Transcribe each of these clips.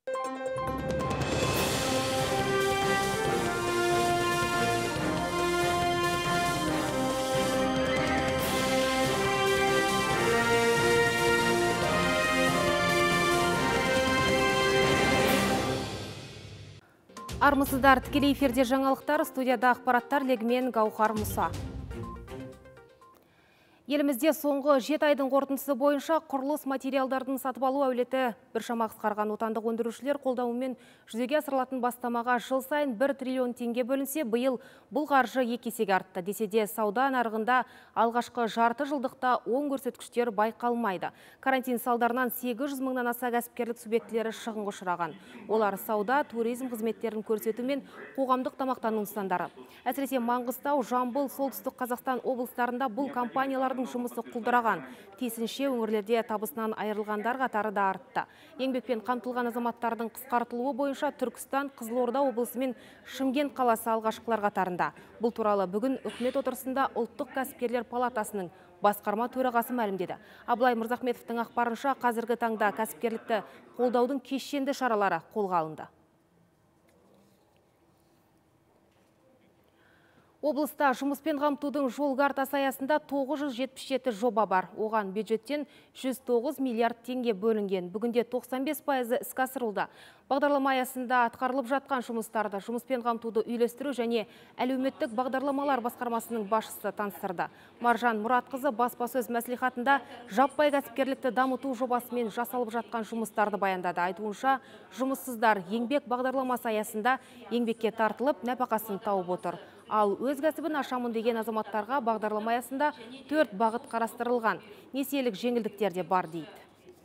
Армысыздар, тікелей эфирде жаңалықтар, студияда ақпараттар легімен Гаухар Мұса. Елімізде соңғы 7 айдың қорытындысы бойынша құрылыс материалдардың сатып алу әулеті біршама қысқарған. Отандық өндірушілер қолдауымен жүзеге асырылатын бастамаға жыл сайын 1 триллион теңге бөлінсе, биыл бұл қаржы 2 есеге артты. Десе де сауда нарығында алғашқы жарты жылдықта оң көрсеткіштер байқалмайды. Карантин салдарынан 800 мыңнан аса кәсіпкерлік субъектілері шығынға ұшыраған. Олар сауда, туризм қызметтерін көрсету мен қоғамдық тамақтану нысандары. Әсіресе Маңғыстау, Жамбыл, Солтүстік Қазақстан облыстарында бұл компаниялардың жұмысы құлдыраған. Тиісінше өңірлерде табысынан айырылғандар қатары да артты. Еңбекпен қамтылған азаматтардың қысқартылуы бойынша Түркістан, Қызылорда облысы мен Шымкент қаласы алғашқылар қатарында. Бұл туралы бүгін үкімет отырысында Ұлттық кәсіпкерлер палатасының басқарма төрағасы мәлімдеді. Абылай Мырзахметовтың ақпарынша, қазіргі таңда кәсіпкерлікті қолдаудың кешенді шаралары қолға алынды. Облыста жұмыспен қамтудың жол картасы аясында 977 жоба бар. Оған бюджеттен 109 миллиард теңге бөлінген. Бүгінде 95% іске асырылды. Бағдарлама аясында атқарылып жатқан жұмыстарды жұмыспен қамтуды үйлестіру және әлеуметтік бағдарламалар басқармасының басшысы таныстырды. Маржан Мұратқызы баспасөз мәслихатында жаппай кәсіпкерлікті дамыту жобасымен жасалып жатқан жұмыстарды баяндады. Айтуынша, жұмыссыздар еңбек бағдарламасы аясында еңбекке тартылып, нәпақасын тауып отыр. Ал өз кәсібін ашамын деген азаматтарға бағдарлама аясында 4 бағыт қарастырылған. Несиелік жеңілдіктер де бар дейді.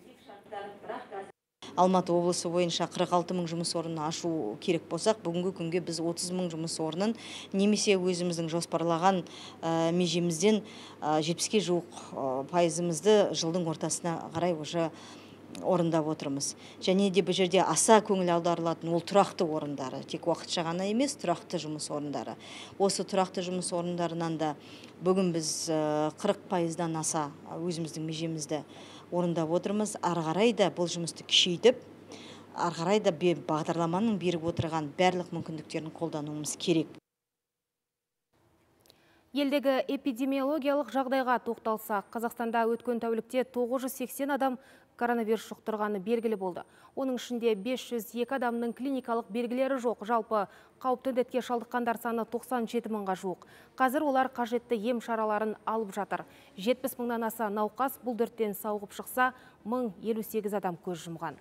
Алматы облысы бойынша 46 мың жұмыс орнын ашу керек болсақ, бүгінгі күнге біз 30 мың жұмыс орнын немесе өзіміздің жоспарлаған межемізден 70-ке жуық пайызымызды жылдың ортасына қарай уже орындап отырмыз. Және де бұл жерде аса көңіл аударылатын ол тұрақты орындары. Тек уақытша ғана емес, тұрақты жұмыс орындары. Осы тұрақты жұмыс орындарынан да бүгін біз 40%-дан аса өзіміздің межемізді орындап отырмыз. Ары қарай да бұл жұмысты күшейтіп, ары қарай да бағдарламаның беріп отырған барлық мүмкіндіктерін қолдануымыз керек. Елдегі эпидемиологиялық жағдайға тоқталсақ, Қазақстанда өткен тәулікте 980 адам коронавирус жұқтырғаны белгілі болды. Оның ішінде 502 адамның клиникалық белгілері жоқ. Жалпы қауіпті індетке шалдыққандар саны 97 мыңға жуық. Қазір олар қажетті ем шараларын алып жатыр. 70 мыңнан аса науқас бұл дерттен сауығып шықса, 1058 адам көз жұмған.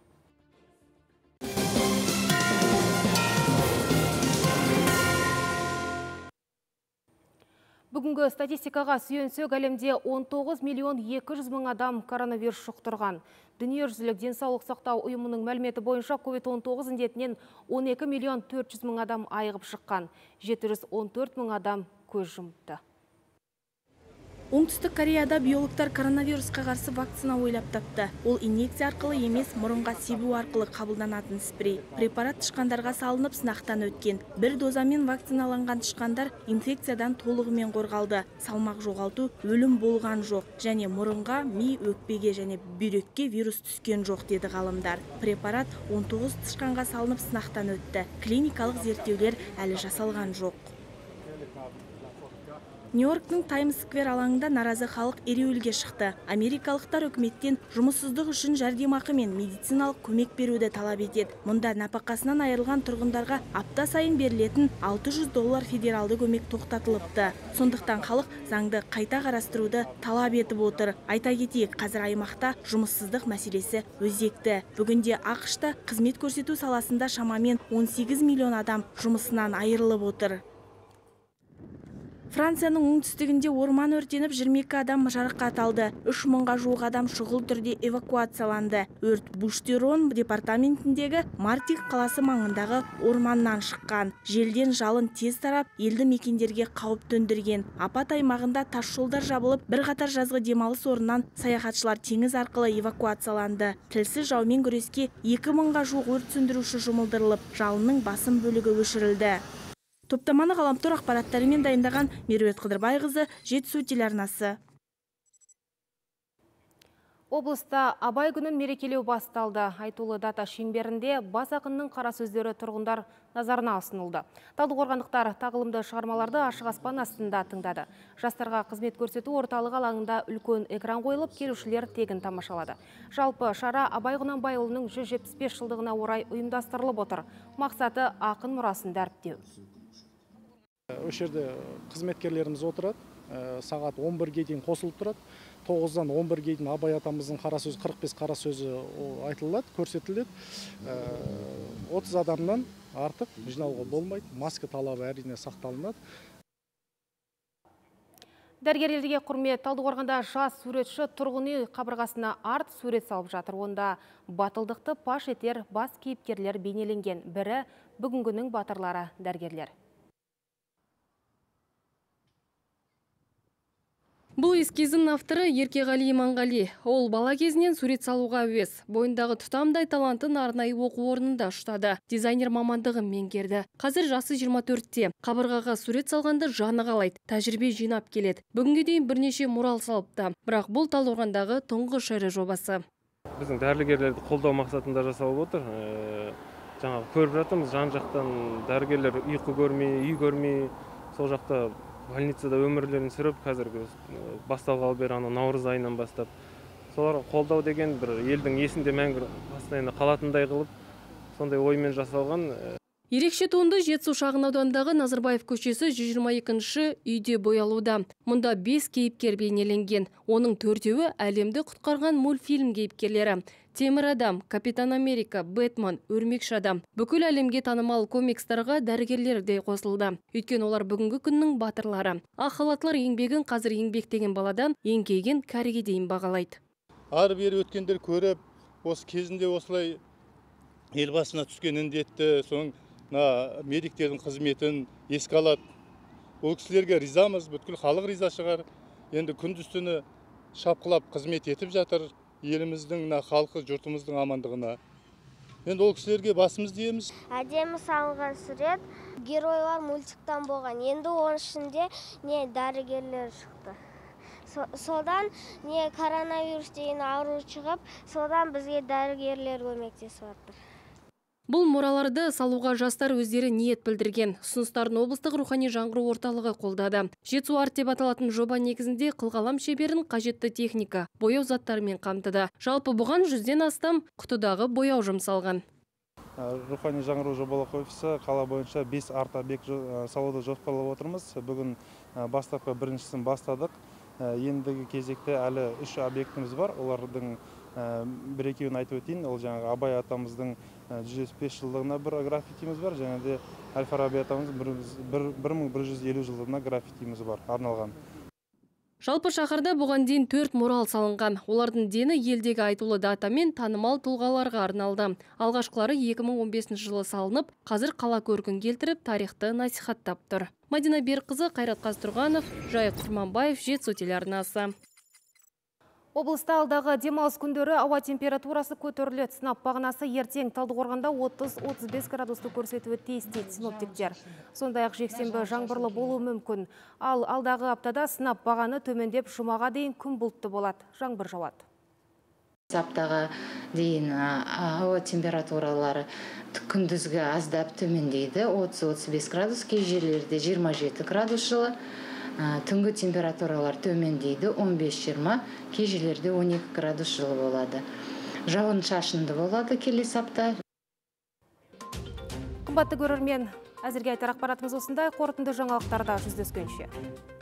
Бүгінгі статистикаға сүйенсек, әлемде 19 миллион 200 мың адам коронавирус жұқтырған. Дүниежүзілік денсаулық сақтау ұйымының мәліметі бойынша COVID-19 індетінен 12 миллион 400 мың адам айығып шыққан. 714 мың адам көз жұмыпты. Оңтүстік Кореяда биологтар коронавирусқа қарсы вакцина ойлап тапты. Ол инъекция арқылы емес, мұрынға себу арқылы қабылданатын спрей. Препарат тышқандарға салынып сынақтан өткен. Бір дозамен вакциналанған тышқандар инфекциядан толығымен қорғалды. Салмақ жоғалту, өлім болған жоқ. Және мұрынға, ми, өкпеге және бүйрекке вирус түскен жоқ, деді ғалымдар. Препарат 19 тышқанға салынып сынақтан өтті. Клиникалық зерттеулер әлі жасалған жоқ. Нью-Йорктың Таймс-сквер алаңында наразы халық ереуілге шықты. Америкалықтар үкіметтен жұмыссыздық үшін жәрдемақы мен медициналық көмек беруді талап етеді. Мұнда нәпақасынан айырылған тұрғындарға апта сайын берілетін $600 федералды көмек тоқтатылыпты. Сондықтан халық заңды қайта қарастыруды талап етіп отыр. Айта кетейік, қазір аймақта жұмыссыздық мәселесі өзекті. Бүгінде ақш-та қызмет көрсету саласында шамамен 18 миллион адам жұмысынан айырылып отыр. Францияның оңтүстігінде орман өртеніп 22 адам жарақат алды. 3 мыңға жуық адам шұғыл түрде эвакуацияланды. Өрт Буш-Тирон департаментіндегі Мартик қаласы маңындағы орманнан шыққан. Желден жалын тез тарап, елді мекендерге қауіп төндірген. Апат аймағында тас жолдар жабылып, бірқатар жазғы демалыс орнынан саяхатшылар теңіз арқылы эвакуацияланды. Тілсіз жаумен күреске 2 мыңға жуық өрт сөндіруші жұмылдырылып, жалынның басым бөлігі өшірілді. Топтаманы ғаламтор ақпараттарымен дайындаған Меруерт Қыдырбайқызы, Жетісу телеарнасы. Облыста Абай күнін мерекелеу басталды. Айтулы дата шеңберінде бас ақынның қара сөздері тұрғындар назарына ұсынылды. Талдықорғандықтар тағылымды шығармаларды ашық аспан астында тыңдады. Жастарға қызмет көрсету орталық алаңында үлкен экран қойылып, келушілер тегін тамашалады. Жалпы шара Абай Құнанбайұлының 175 жылдығына орай ұйымдастырылып отыр. Мақсаты ақын мұрасын дәріптеу. Осы жерде қызметкерлеріміз отырады. Сағат 11-ге дейін қосылып тұрады. 9-дан 11-ге дейін Абай атамыздың қара сөзі, 45 қара сөзі айтылады, көрсетіледі. 30 адамнан артық жинауға болмайды. Маска талабы әрине сақталынады. Дәрігерлерге құрмет. Талдықорғанда жас суретші тұрғын үй қабырғасына арт сурет салып жатыр. Онда батылдықты паш етер бас кейіпкерлер бейнеленген. Бірі бүгінгінің батырлары дәрігерлер. Бұл эскиздің авторы Еркеғали Иманғали. Ол бала кезінен сурет салуға әуес. Бойындағы тұтамдай талантын арнайы оқу орнында ұштады. Дизайнер мамандығын меңгерді. Қазір жасы 24-те. Қабырғаға сурет салғанды жаны қалайды. Тәжірибе жинап келеді. Бүгінге дейін бірнеше мурал салыпты. Бірақ бұл Талдықорғандағы тұңғыш ірі жобасы. Біздің дәрігерлерді қолдау мақсатында жасалып отыр. Жаңағы көріп жатырмыз, жан-жақтан дәрігерлер ұйқы көрмей, үй көрмей, сол жақта больницада өмірлерін сүріп, қазіргі басталғалы бері наурыз айынан бастап. Соларға қолдау деген бір елдің есінде мәңгі постоянно қалатындай қылып, сондай оймен жасалған. Ерекше туынды Жетісу шағын ауданындағы Назарбаев көшесі 122-ші үйде боялуда. Мұнда 5 кейіпкер бейнеленген. Оның 4-еуі әлемді құтқарған мультфильм кейіпкерлері. Темір адам, Капитан Америка, Бэтмен, Өрмекші адам. Бүкіл әлемге танымал комикстарға дәрігерлер де қосылды. Өйткені олар бүгінгі күннің батырлары. Ақ халатлар еңбегін қазір еңбектеген баладан еңкейген кәріге дейін бағалайды. Ары-бері өткендер көріп, осы кезінде осылай елбасына түскен індетті, соң медиктердің қызметін еске алады. Ол кісілерге ризамыз, бүткіл халық риза шығар. Енді күндіз-түні шапқылап қызмет етіп жатыр. Еліміздің, халқы, жұртымыздың амандығына. Енді ол кісілерге басымыз дейміз. Әдемі салынған сурет, геройлар мультиктан болған. Енді оның ішінде дәрігерлер шықты. Содан коронавирус деген ауру шығып, содан бізге дәрігерлер көмектесіп жатыр. Бұл мұраларды салуға жастар өздері ниет білдірген. Ұсыныстарын облыстық рухани жаңғыру орталығы қолдады. Жетісу арт деп аталатын жоба негізінде қылқалам шеберін қажетті техника, бояу заттарымен қамтыды. Жалпы бұған 100-ден астам құтыдағы бояу жұмсалған. Рухани жаңғыру жобалық офисі қала бойынша 5 арт объект салуды жоспарлап отырмыз. Бүгін бастапқы біріншісін бастадық. Ендігі кезекте әлі 3 объектіміз бар. Олардың бір-екеуін айтып өтейін. Ол жаңағы Абай атамыздың 175 жылдығына бір граффитиміз бар. Және де Әл-Фараби атамыздың 1150 жылдығына граффитиміз бар арналған. Жалпы шаһарда бұған дейін 4 мурал салынған. Олардың дені елдегі айтулы дата мен танымал тұлғаларға арналды. Алғашқылары 2015 жылы салынып, қазір қала көркін келтіріп, тарихты насихаттап тұр. Мадина Берқызы, Қайрат Қазтұрғанов, Жайық Құрманбаев, Жетісу телеарнасы. Облыста алдағы демалыс күндері ауа температурасы көтеріледі. Сынап бағанасы ертең Талдықорғанда 30-35 градусты көрсетуі тиіс дейді синоптиктер. Сондай-ақ жексенбі жаңбырлы болуы мүмкін. Ал алдағы аптада сынап бағаны төмендеп, жұмаға дейін күн бұлтты болады. Жаңбыр жауады. Аптаға дейін ауа температуралары күндізгі аздап төмендейді. 30-35 градус, кей жерлерде 27 градус жылы. Түнгі температуралар төмендейді, 15-20, кей жерлерде 12 градус жылы болады. Жауын шашынды болады келесі апта. Қымбатты көрермен, әзірге айтар ақпаратымыз осындай. Қорытынды жаңалықтарда жүздескенше.